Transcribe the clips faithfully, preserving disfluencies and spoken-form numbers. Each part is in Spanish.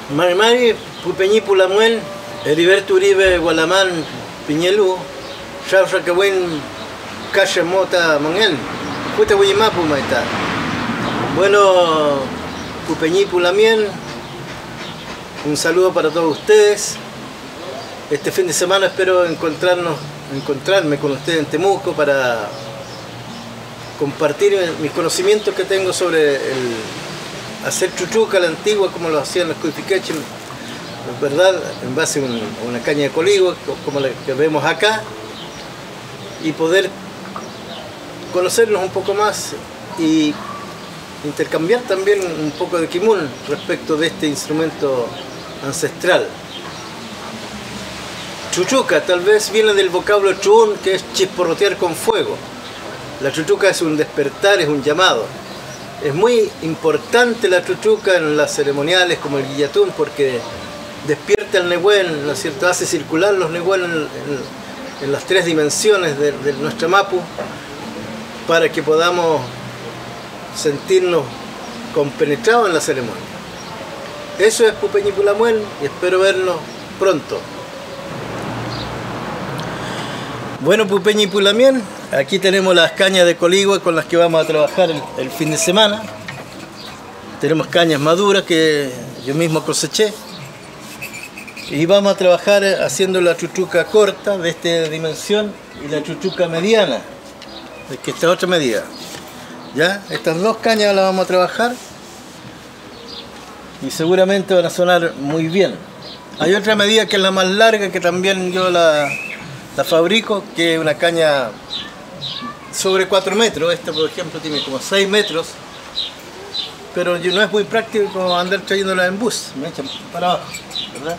Marimari, Pupeñi Pulamuel, Heriberto Uribe Gualamán, Piñelú, Shausa Kawin, Calle Mota Mangel, Puta Huimapu Maita. Bueno, Pupeñi Pulamien, un saludo para todos ustedes. Este fin de semana espero encontrarnos, encontrarme con ustedes en Temuco para compartir mis conocimientos que tengo sobre el hacer chuchuca a la antigua, como lo hacían los cuipiqueches, ¿verdad? En base a, un, a una caña de coligo, como la que vemos acá, y poder conocernos un poco más y intercambiar también un poco de kimun respecto de este instrumento ancestral. Chuchuca tal vez viene del vocablo chun, que es chisporrotear con fuego. La chuchuca es un despertar, es un llamado. Es muy importante la chuchuca en las ceremoniales como el guillatún, porque despierta el nehuén, ¿no es cierto? Hace circular los nehuén en, en, en las tres dimensiones de, de nuestra mapu, para que podamos sentirnos compenetrados en la ceremonia. Eso es Pupeñi Pulamuel y espero vernos pronto. Bueno, Pupeñi Pulamien, aquí tenemos las cañas de coligua con las que vamos a trabajar el, el fin de semana. Tenemos cañas maduras que yo mismo coseché. Y vamos a trabajar haciendo la chuchuca corta de esta dimensión y la chuchuca mediana, de que esta otra medida. ¿Ya? Estas dos cañas las vamos a trabajar y seguramente van a sonar muy bien. Hay otra medida que es la más larga, que también yo la... la fabrico, que es una caña sobre cuatro metros. Esta, por ejemplo, tiene como seis metros, pero no es muy práctico andar trayéndola en bus, me echan para abajo, ¿verdad?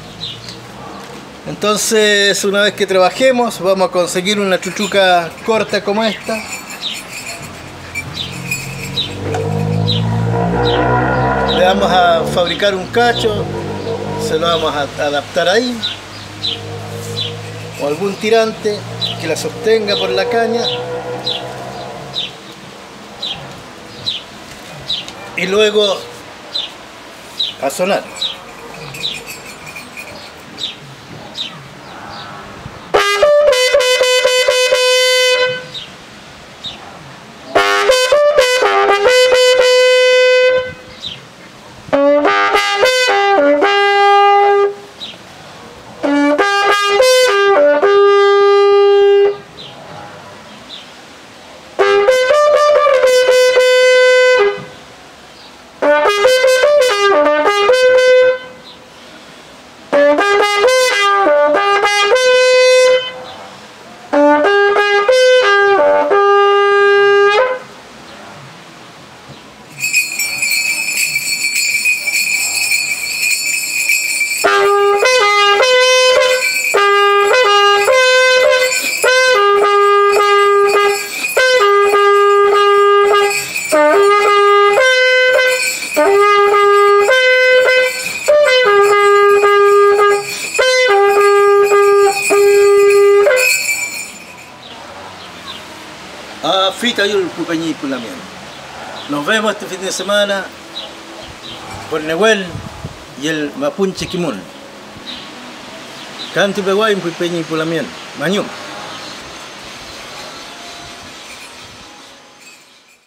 Entonces, una vez que trabajemos, vamos a conseguir una chuchuca corta como esta. Le vamos a fabricar un cacho, se lo vamos a adaptar ahí, o algún tirante que la sostenga por la caña, y luego a sonar. Ah, Fita y el Pupeñi Pulamien. Nos vemos este fin de semana por Nehuel y el Mapunche Kimun. Canti Peguay, Pupeñi Pulamien. Mañú.